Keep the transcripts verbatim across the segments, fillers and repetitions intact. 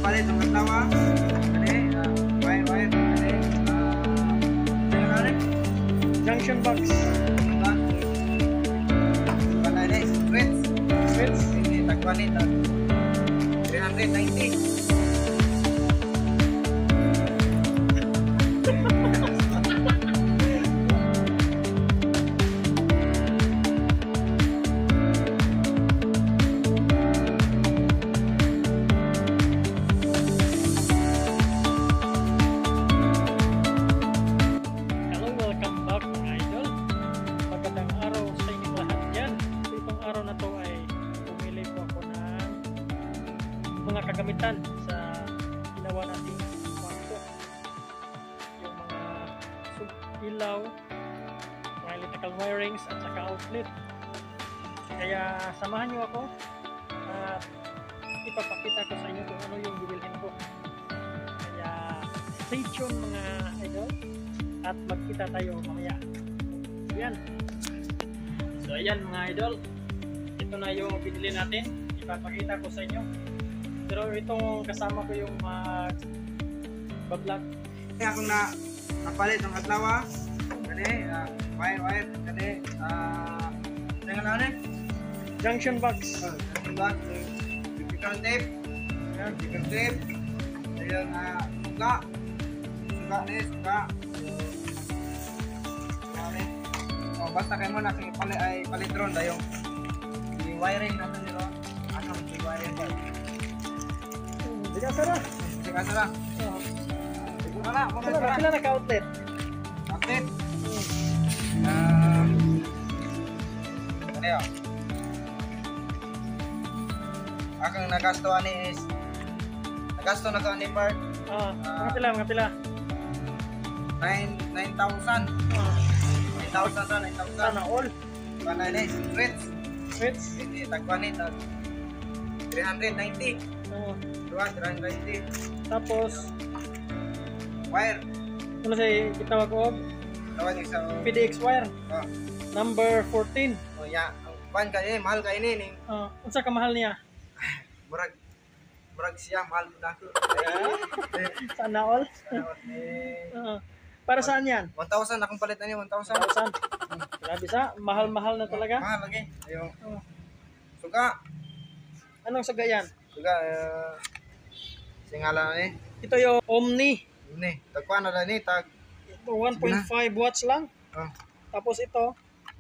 napalit ng katlawa. Kani, ah, wire, wire, kani, ah, ano na rin? Junction box. Diba? Diba na rin? Switch. Switch. Hindi, tagwan ito. three ninety. Hello, welcome back mga idol. Magandang araw sa inyong lahat dyan. So, itong araw na to ay pumili po ako ng mga kagamitan sa ginawa nating kwarto. Yung mga sub- ilaw, mga electrical wirings at saka outlet. Kaya samahan nyo ako at ipapakita ko sa inyo kung ano yung bibilhin ko. Kaya stay tuned mga idol at magkita tayo mamaya. So yan. So ayan mga idol, ito na yung binili natin. Ipapakita ko sa inyo. Pero itong kasama ko yung mag bablog. Kaya akong na napalit ng katlawa. Kani, ah, wire, wire, kani, ah, ano na rin? Junction box. Oh, diba? Electrical tape. Ayan, electrical tape. Ayan, ah, suka. Suka ni, suka. Suka. Oh, basta kayo mo na kung pali, ay palitron na yung i-wiring natin nito. Ano ang i-wiring ba? Hindi ka sara. Sige ka sara. Oh. Siguro na, mga Pila sara. na, pila na ka-outlet. Update. Ah, ano yun? Akong nagasto ani is nagasto na ko ani part Ah, Ah. mga pila, mga pila. nine thousand. Ah, nine thousand na nine thousand. sana all. Kana ni streets. Switch. Hindi tagwan ni tag three ninety. Oh. Dua three ninety. Tapos, Wire. ano say gitawag ko? Tawag isa. P D X wire. Oh, Number fourteen. oh ya. Kuan ka ni mahal ka ini ning Ah, unsa ka mahal niya? murag murag siya mahal na ako. Sana all. Eh, Ah, para saan yan? one thousand akong palit ani one thousand. one thousand. Grabe sa, mahal-mahal na talaga. Mahal lagi. Yung Oh. suka. Anong saga yan? Suka uh, singala ni. Ito yung Omni. Ni, tagkuan na lang ni tag. Ito one point five watts lang. Oh. Tapos ito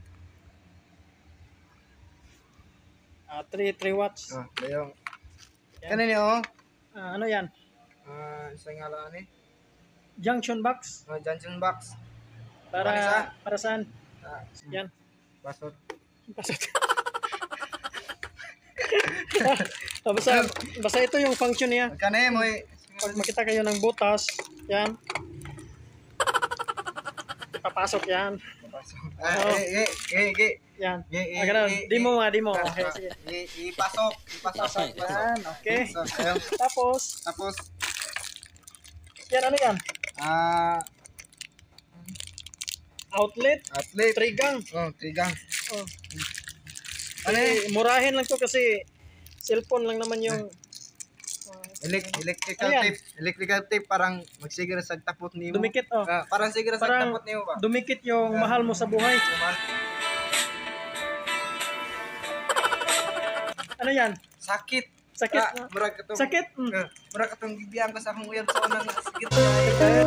ah three watts. Oh, yung Yan. kanin oh. Ah, ano yan? Ah, singala ni. Junction box. Oh, junction box. Para Ano isa? para saan? Ah, Yan. pasok. Pasok. Ah, basta, basta ito yung function niya. Kanay mo eh. Pag makita kayo ng butas, yan. Ipapasok yan. Pasok. Ah, eh, eh, eh, eh. Yan. Eh, eh, Ah, ganun. eh, Di mo eh. nga, di mo. Ah, Okay, ah, sige. i- Ipasok, ipasok, ipasok. Yan, okay. So, ayun. Tapos, Tapos yan ano yan? ah Outlet, atlet. trigang. Oh, trigang. Oh. Ano eh? Kasi murahin lang to kasi cellphone lang naman yung uh, Elec- electrical Ayan. tape. Electrical tape parang magsiguro sa tapot nimo. dumikit oh. Ah, parang siguro sa Parang tapot nimo ba? dumikit yung mahal mo sa buhay. Ano yan? Sakit. Sakit Ah, na. murag katong Sakit? Mm. Ah, murag katong gibiyang ko sa akong uyab sa unang sakit. Ay,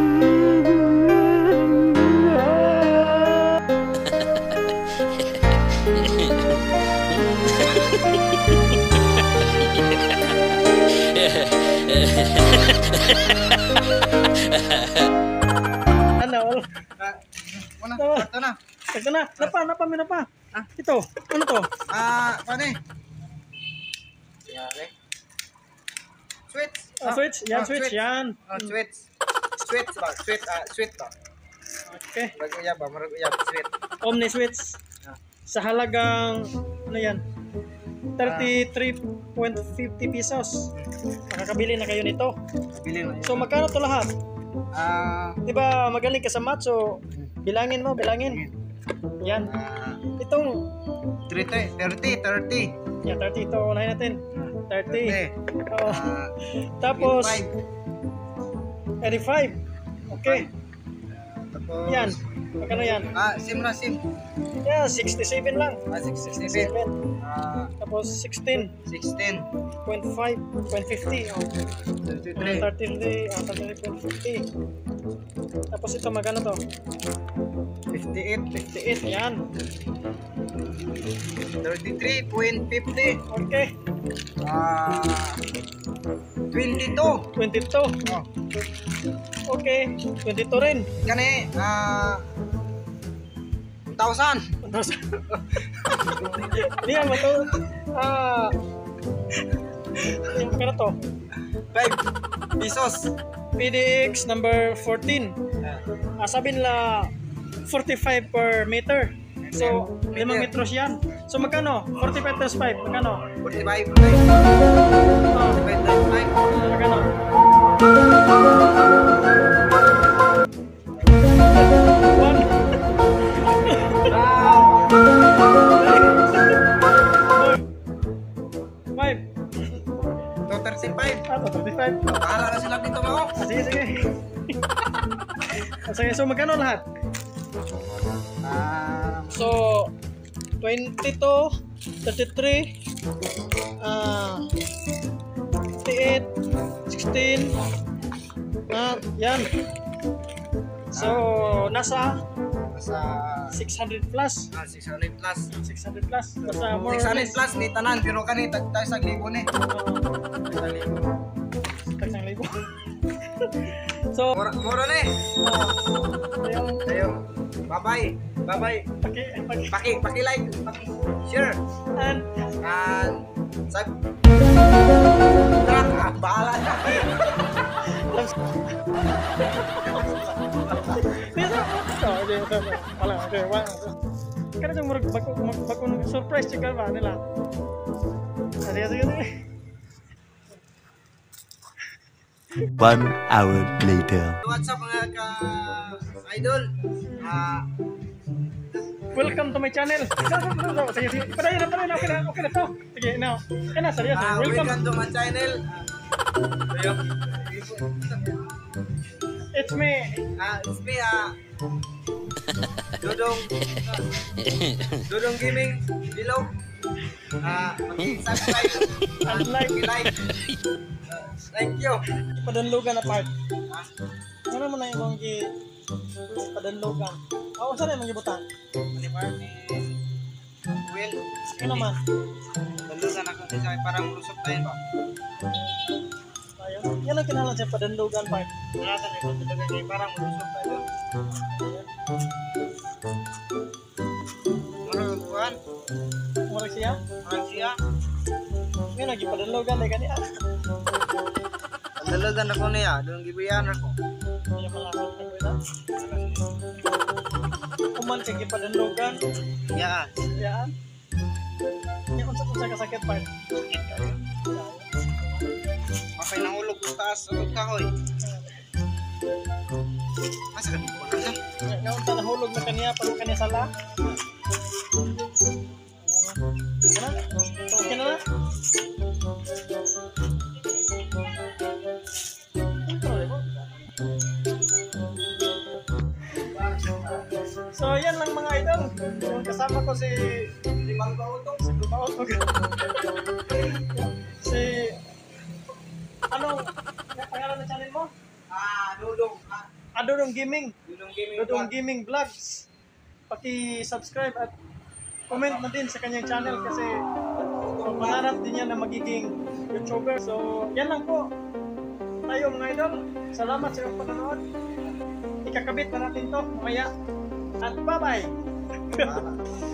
Ano? ah, Una, Tawa. ito na. Ito na. Napa, napa, may napa. Ah. Ito. Ano to? Ah, paano eh? Yari. Switch. Ah, switch. Yan, Ah, switch. Yan. Oh, switch. Switch ba? Switch, ah, switch ba? Okay. Murag uyab ba? Murag uyab, switch. Omni switch. Ah. Sa halagang, ano yan? thirty-three point fifty pesos. Makakabili na kayo nito. Bili mo. So, magkano to lahat? Ah, Di ba magaling ka sa math? So, bilangin mo, bilangin. Yan. ah, Itong, thirty, thirty, thirty. yan, thirty ito. Unahin natin. thirty. Okay. Oh. Ah, Tapos, eighty-five. eighty-five. Okay. Tapos, Yan. Magkano yan? Ah, sim na sim. Yeah, sixty-seven lang. Ah, sixty-seven. sixty-seven. Ah, Tapos sixteen sixteen. point five, point fifty. Oh. thirty-three. thirty-three, ah, thirty-three point fifty. Tapos ito, magkano to? fifty-eight. fifty-eight, yan. thirty-three point fifty. Okay. Ah, twenty-two. twenty-two. Oh, Okay. twenty-two rin. kani ah one thousand. Hindi yan, mato. Ah. Magkano to? five pesos. P D X number fourteen. Ah, sabi nila forty-five per meter. So, limang metros yan. So, magkano? forty-five times five. Magkano? forty-five. Ah, forty-five times five. magkano? One. Five. two thirty-five. Ah, thirty-five. Bahala na sila dito mo. Ah, sige, sige. Ah, sige, so magkano lahat? Ah, So, twenty-two, thirty-three, ah, fifty-eight, sixteen, ah, yan. So, nasa sa six hundred plus. ah, six hundred plus. six hundred plus. Basta more six or hundred less. plus ni tanan pero kani tag tayo sa libo ni. Sa libo. Tagsang libo. So, Mura mura ni. ayun, Ayo. Bye-bye. Bye-bye. paki, paki, Paki paki like, paki share. and, And sub. Tara, ah, bahala na. Oh, okay, okay. Wala, okay, wala. Kaya yung murag bago bago surprise check ba nila. Sige, sige, sige. One hour later. What's up mga ka idol? Ah, Welcome to my channel. Sige, sige. Padayon na, padayon na. Okay na, okay na to. Sige, now. Kaya na, seryoso. ah, Welcome. welcome to my channel. Ayo. It's me. Ah, it's me ah. Dudong Dudong Gaming below. Ah, subscribe And like. like. Ah, thank you. Padanlugan na part. Ah, Ano mo na yung mga padanlugan? Oo, saan yung mga butang? ano ba ni Will? Ano naman? Dalusan ako sa parang lusot tayo ba? Ayun. Yan ang kinalan sa padanlugan part. Nalatan ito talaga ni parang lusot tayo. Mura kuan, Mura siya. mura siya. Ngayon, nagpadanlugan na ganyan. Dalagan ako niya, doon gibayan ako. Kaya pala ako nagwala. Kuman kay gipadanlugan. Ya, Yan. Yan kung sa kasakit part. mapay nang ulog sa taas sa kahoy. Masa kan ko na. Ngayon ta nahulog na kaniya pag kaniya sala. Ano? Okay na na? So yan lang mga idol. Yung kasama ko si Limang bautong. si Lumaot. Si anong pangalan ng channel mo? Ah, Dudong. Ah, Adodong Gaming. Dudong Gaming. Dodong Gaming Vlogs. Paki-subscribe at comment na din sa kanyang channel kasi pangarap din niya na magiging YouTuber. So, yan lang po. Tayo mga idol. Salamat sa iyong panonood. Ikakabit na natin to mamaya. At bye-bye! Ah,